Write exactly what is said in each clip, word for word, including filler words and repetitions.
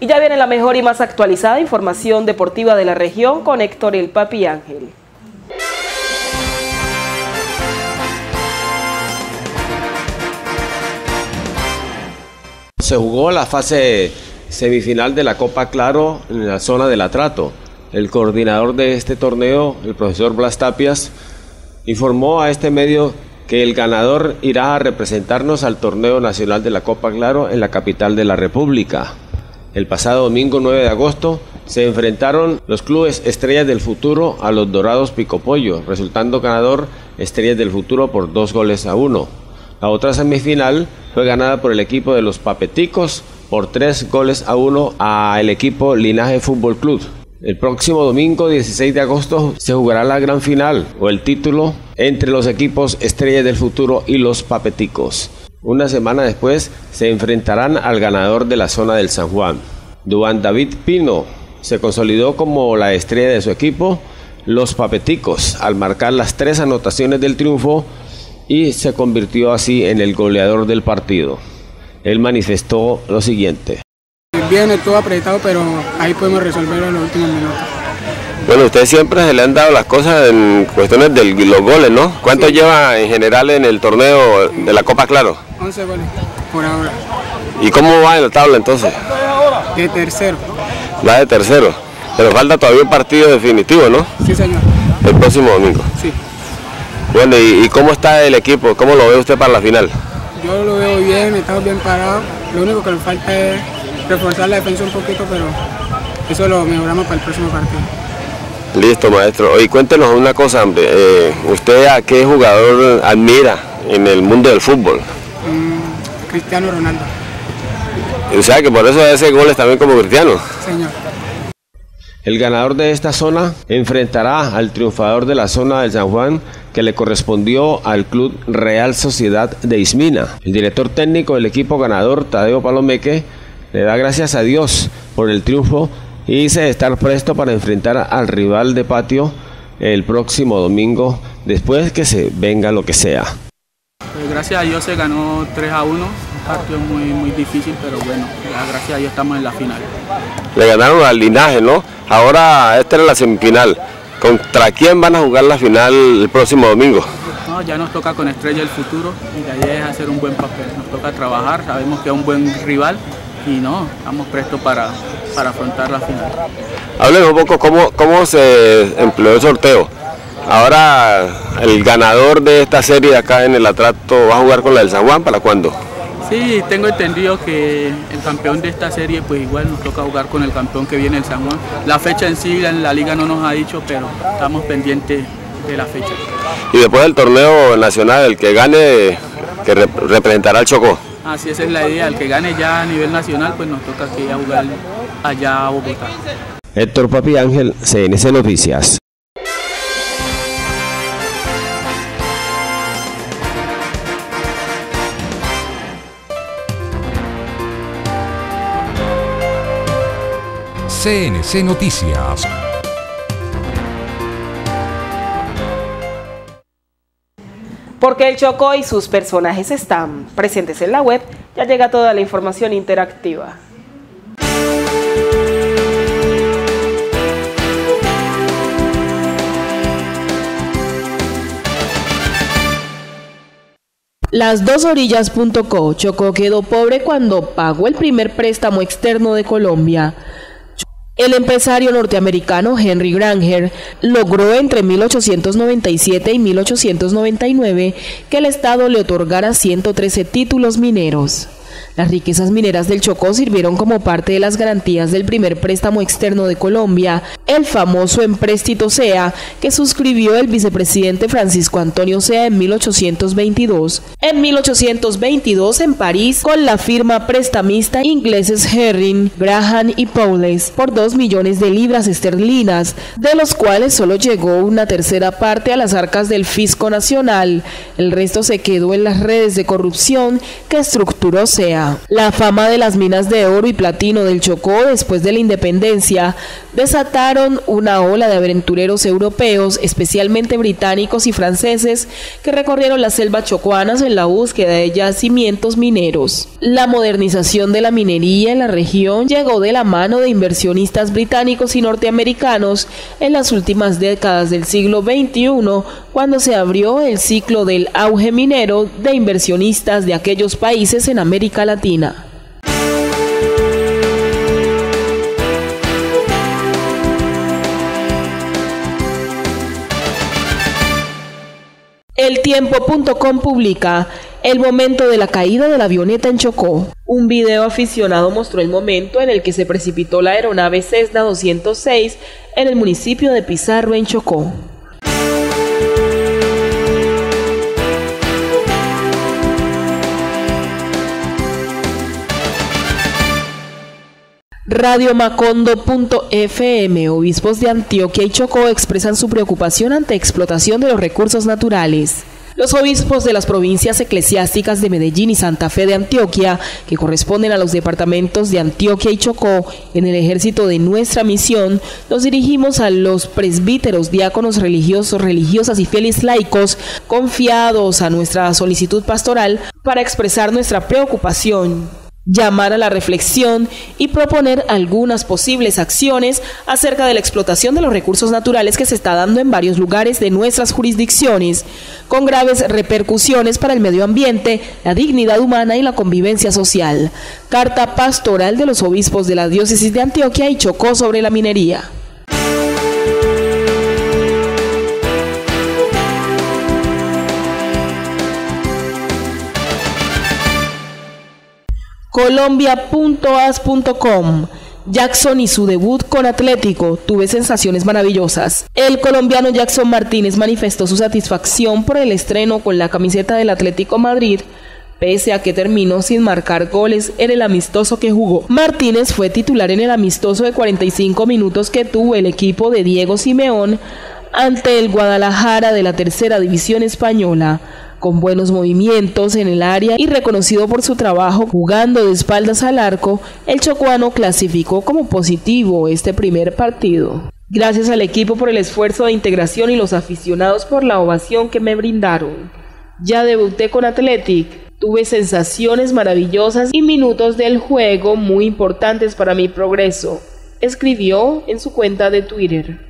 Y ya viene la mejor y más actualizada información deportiva de la región con Héctor el Papi Ángel. Se jugó la fase semifinal de la Copa Claro en la zona del Atrato. El coordinador de este torneo, el profesor Blas Tapias, informó a este medio que el ganador irá a representarnos al torneo nacional de la Copa Claro en la capital de la República. El pasado domingo nueve de agosto se enfrentaron los clubes Estrellas del Futuro a los Dorados Picopollo, resultando ganador Estrellas del Futuro por dos goles a uno. La otra semifinal fue ganada por el equipo de los Papeticos por tres goles a uno al equipo Linaje Fútbol Club. El próximo domingo dieciséis de agosto se jugará la gran final o el título entre los equipos Estrellas del Futuro y los Papeticos. Una semana después se enfrentarán al ganador de la zona del San Juan. Duván David Pino se consolidó como la estrella de su equipo, los Papeticos, al marcar las tres anotaciones del triunfo y se convirtió así en el goleador del partido. Él manifestó lo siguiente. Bien, estuvo apretado, pero ahí podemos resolverlo en los últimos minutos. Bueno, ustedes siempre se le han dado las cosas en cuestiones de los goles, ¿no? ¿Cuánto sí. lleva en general en el torneo de la Copa Claro? once goles, por ahora. ¿Y cómo va en la tabla entonces? De tercero. Va de tercero, pero falta todavía un partido definitivo, ¿no? Sí, señor. El próximo domingo. Sí. Bueno, ¿y, y cómo está el equipo? ¿Cómo lo ve usted para la final? Yo lo veo bien, estamos bien parados. Lo único que nos falta es reforzar la defensa un poquito, pero eso lo mejoramos para el próximo partido. Listo, maestro. Y cuéntenos una cosa, hombre. Eh, ¿Usted a qué jugador admira en el mundo del fútbol? Mm, Cristiano Ronaldo. O sea que por eso hace goles también como Cristiano. Señor. El ganador de esta zona enfrentará al triunfador de la zona del San Juan, que le correspondió al Club Real Sociedad de Ismina. El director técnico del equipo ganador, Tadeo Palomeque, le da gracias a Dios por el triunfo y dice estar presto para enfrentar al rival de patio el próximo domingo, después que se venga lo que sea. Pues gracias a Dios se ganó tres a uno, un partido muy, muy difícil, pero bueno, ya gracias a Dios estamos en la final. Le ganaron al Linaje, ¿no? Ahora esta es la semifinal. ¿Contra quién van a jugar la final el próximo domingo? No, ya nos toca con Estrella del Futuro y la idea es hacer un buen papel. Nos toca trabajar, sabemos que es un buen rival y no, estamos prestos para, para afrontar la final. Háblenos un poco cómo, cómo se empleó el sorteo. Ahora el ganador de esta serie acá en el Atrato va a jugar con la del San Juan, ¿para cuándo? Sí, tengo entendido que el campeón de esta serie pues igual nos toca jugar con el campeón que viene el San Juan. La fecha en sí en la liga no nos ha dicho, pero estamos pendientes de la fecha. Y después del torneo nacional, el que gane, que rep representará al Chocó. Así esa es la idea, el que gane ya a nivel nacional pues nos toca que ir a jugar allá a Bogotá. Héctor Papi Ángel, C N C Noticias. C N C Noticias. Porque el Chocó y sus personajes están presentes en la web, ya llega toda la información interactiva. Las dos orillas punto co, Chocó quedó pobre cuando pagó el primer préstamo externo de Colombia. El empresario norteamericano Henry Granger logró entre mil ochocientos noventa y siete y mil ochocientos noventa y nueve que el Estado le otorgara ciento trece títulos mineros. Las riquezas mineras del Chocó sirvieron como parte de las garantías del primer préstamo externo de Colombia, el famoso Empréstito Sea, que suscribió el vicepresidente Francisco Antonio Sea en mil ochocientos veintidós. En mil ochocientos veintidós en París, con la firma prestamista ingleses Herring, Graham y Powles, por dos millones de libras esterlinas, de los cuales solo llegó una tercera parte a las arcas del Fisco Nacional. El resto se quedó en las redes de corrupción que estructuró Sea. Guinea. La fama de las minas de oro y platino del Chocó después de la independencia desataron una ola de aventureros europeos, especialmente británicos y franceses, que recorrieron las selvas chocuanas en la búsqueda de yacimientos mineros. La modernización de la minería en la región llegó de la mano de inversionistas británicos y norteamericanos en las últimas décadas del siglo veintiuno, cuando se abrió el ciclo del auge minero de inversionistas de aquellos países en América Latina. El tiempo punto com publica el momento de la caída de la avioneta en Chocó. Un video aficionado mostró el momento en el que se precipitó la aeronave Cessna doscientos seis en el municipio de Pizarro, en Chocó. Radio Macondo punto F M. Obispos de Antioquia y Chocó expresan su preocupación ante explotación de los recursos naturales. Los obispos de las provincias eclesiásticas de Medellín y Santa Fe de Antioquia, que corresponden a los departamentos de Antioquia y Chocó, en el ejército de nuestra misión, nos dirigimos a los presbíteros, diáconos religiosos, religiosas y fieles laicos, confiados a nuestra solicitud pastoral, para expresar nuestra preocupación, llamar a la reflexión y proponer algunas posibles acciones acerca de la explotación de los recursos naturales que se está dando en varios lugares de nuestras jurisdicciones, con graves repercusiones para el medio ambiente, la dignidad humana y la convivencia social. Carta pastoral de los obispos de la diócesis de Antioquia y Chocó sobre la minería. Colombia punto as punto com. Jackson y su debut con Atlético, tuve sensaciones maravillosas. El colombiano Jackson Martínez manifestó su satisfacción por el estreno con la camiseta del Atlético Madrid, pese a que terminó sin marcar goles en el amistoso que jugó. Martínez fue titular en el amistoso de cuarenta y cinco minutos que tuvo el equipo de Diego Simeón ante el Guadalajara de la tercera división española. Con buenos movimientos en el área y reconocido por su trabajo jugando de espaldas al arco, el chocuano clasificó como positivo este primer partido. Gracias al equipo por el esfuerzo de integración y los aficionados por la ovación que me brindaron. Ya debuté con Athletic, tuve sensaciones maravillosas y minutos del juego muy importantes para mi progreso, escribió en su cuenta de Twitter.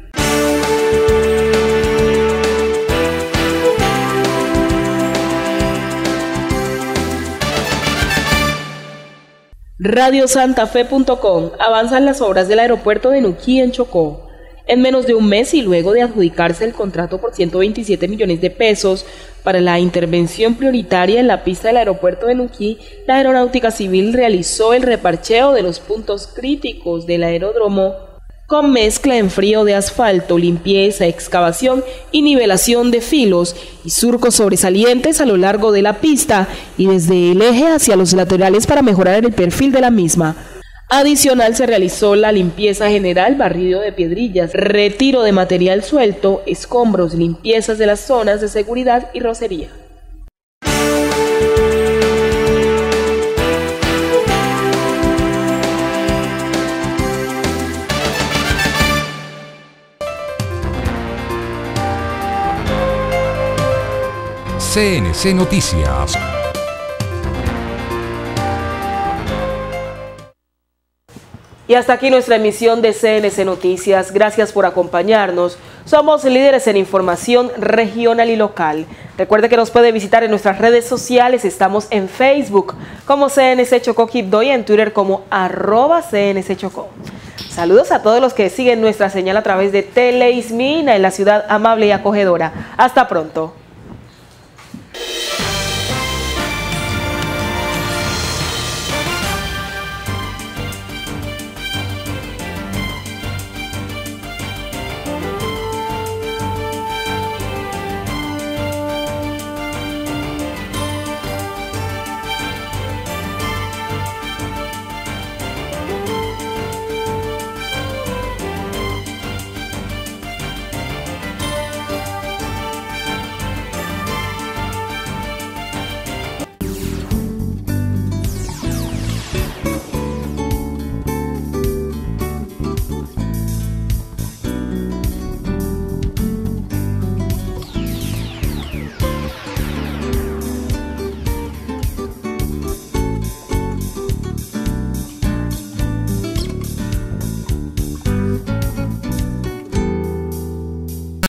Radio Santa Fe punto com. Avanzan las obras del aeropuerto de Nuquí en Chocó. En menos de un mes y luego de adjudicarse el contrato por ciento veintisiete millones de pesos para la intervención prioritaria en la pista del aeropuerto de Nuquí, la Aeronáutica Civil realizó el reparcheo de los puntos críticos del aeródromo con mezcla en frío de asfalto, limpieza, excavación y nivelación de filos y surcos sobresalientes a lo largo de la pista y desde el eje hacia los laterales para mejorar el perfil de la misma. Adicional, se realizó la limpieza general, barrido de piedrillas, retiro de material suelto, escombros, limpiezas de las zonas de seguridad y rocería. C N C Noticias. Y hasta aquí nuestra emisión de C N C Noticias. Gracias por acompañarnos. Somos líderes en información regional y local. Recuerde que nos puede visitar en nuestras redes sociales. Estamos en Facebook como C N C Chocó Quibdó y en Twitter como arroba C N C Chocó. Saludos a todos los que siguen nuestra señal a través de Teleismina en la ciudad amable y acogedora. Hasta pronto.